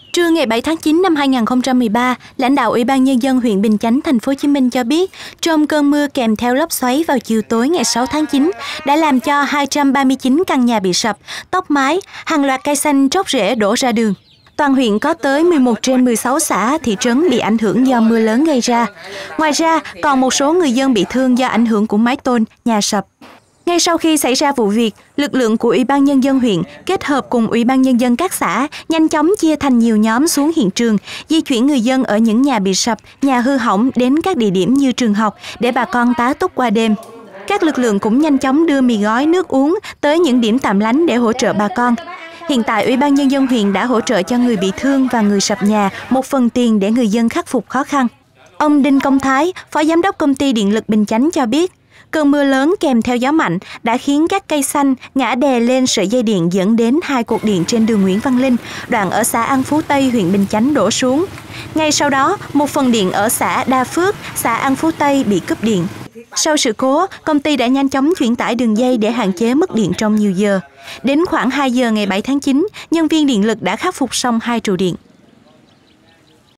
Trưa ngày 7 tháng 9 năm 2013, lãnh đạo Ủy ban Nhân dân huyện Bình Chánh, thành phố Hồ Chí Minh cho biết, trong cơn mưa kèm theo lốc xoáy vào chiều tối ngày 6 tháng 9 đã làm cho 239 căn nhà bị sập, tốc mái, hàng loạt cây xanh tróc rễ đổ ra đường. Toàn huyện có tới 11 trên 16 xã, thị trấn bị ảnh hưởng do mưa lớn gây ra. Ngoài ra, còn một số người dân bị thương do ảnh hưởng của mái tôn, nhà sập. Ngay sau khi xảy ra vụ việc, lực lượng của Ủy ban Nhân dân huyện kết hợp cùng Ủy ban Nhân dân các xã nhanh chóng chia thành nhiều nhóm xuống hiện trường, di chuyển người dân ở những nhà bị sập, nhà hư hỏng đến các địa điểm như trường học để bà con tá túc qua đêm. Các lực lượng cũng nhanh chóng đưa mì gói, nước uống tới những điểm tạm lánh để hỗ trợ bà con. Hiện tại, Ủy ban Nhân dân huyện đã hỗ trợ cho người bị thương và người sập nhà một phần tiền để người dân khắc phục khó khăn. Ông Đinh Công Thái, Phó Giám đốc Công ty Điện lực Bình Chánh cho biết, cơn mưa lớn kèm theo gió mạnh đã khiến các cây xanh ngã đè lên sợi dây điện dẫn đến 2 cột điện trên đường Nguyễn Văn Linh, đoạn ở xã An Phú Tây, huyện Bình Chánh đổ xuống. Ngay sau đó, một phần điện ở xã Đa Phước, xã An Phú Tây bị cúp điện. Sau sự cố, công ty đã nhanh chóng chuyển tải đường dây để hạn chế mất điện trong nhiều giờ. Đến khoảng 2 giờ ngày 7 tháng 9, nhân viên điện lực đã khắc phục xong 2 trụ điện.